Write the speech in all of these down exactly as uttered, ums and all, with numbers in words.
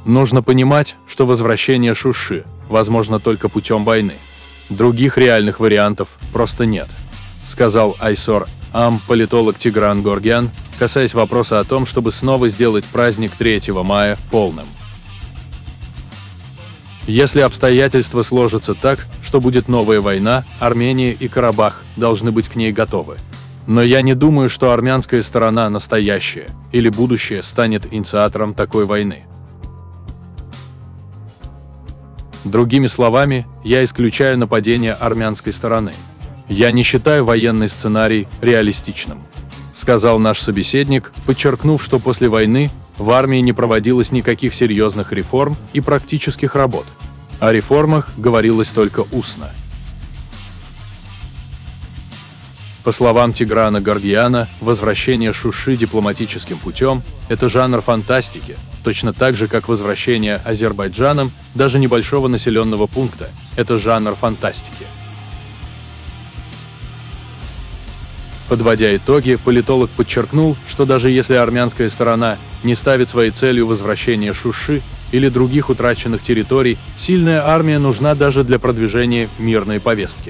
Нужно понимать, что возвращение Шуши возможно только путем войны. Других реальных вариантов просто нет, сказал Айсор Ам, политолог Тигран Горгиан, касаясь вопроса о том, чтобы снова сделать праздник третьего мая полным. Если обстоятельства сложатся так, что будет новая война, Армения и Карабах должны быть к ней готовы. Но я не думаю, что армянская сторона настоящая или будущее станет инициатором такой войны. Другими словами, я исключаю нападение армянской стороны. Я не считаю военный сценарий реалистичным, сказал наш собеседник, подчеркнув, что после войны в армии не проводилось никаких серьезных реформ и практических работ. О реформах говорилось только устно. По словам Тиграна Горгиана, возвращение Шуши дипломатическим путем – это жанр фантастики, точно так же, как возвращение Азербайджаном даже небольшого населенного пункта – это жанр фантастики. Подводя итоги, политолог подчеркнул, что даже если армянская сторона не ставит своей целью возвращение Шуши или других утраченных территорий, сильная армия нужна даже для продвижения мирной повестки.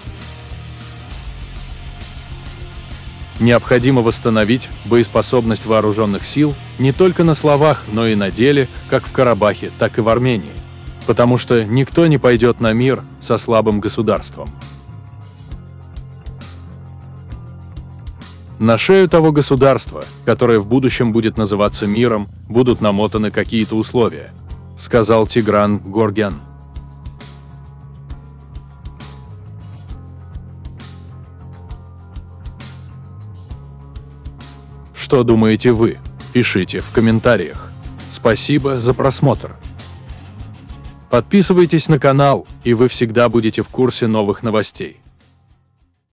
Необходимо восстановить боеспособность вооруженных сил не только на словах, но и на деле, как в Карабахе, так и в Армении, потому что никто не пойдет на мир со слабым государством. На шею того государства, которое в будущем будет называться миром, будут намотаны какие-то условия, сказал Тигран Горгиан. Что думаете вы? Пишите в комментариях. Спасибо за просмотр. Подписывайтесь на канал, и вы всегда будете в курсе новых новостей.